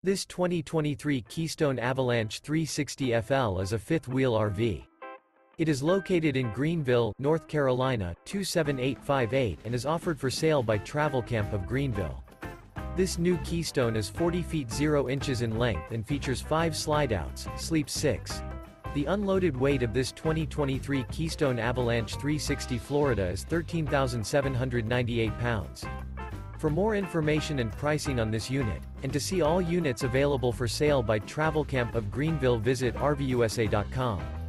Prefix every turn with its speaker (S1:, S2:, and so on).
S1: This 2023 Keystone Avalanche 360 FL is a fifth-wheel RV. It is located in Greenville, North Carolina, 27858 and is offered for sale by Travelcamp of Greenville. This new Keystone is 40 feet 0 inches in length and features 5 slideouts, sleeps 6. The unloaded weight of this 2023 Keystone Avalanche 360 Florida is 13,798 pounds. For more information and pricing on this unit, and to see all units available for sale by Travelcamp of Greenville, visit RVUSA.com.